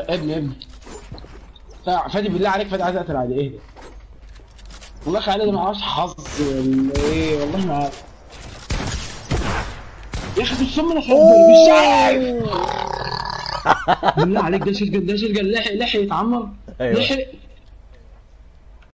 ابني فادي بالله عليك، فادي عايز اقتل عادي. اهدى والله خالد، ما اعرفش حظ ولا ايه، والله ما عارف يا اخي. السم انا مش عارف. بالله عليك ده شرجل، لحق يتعمر. أيوة. لحق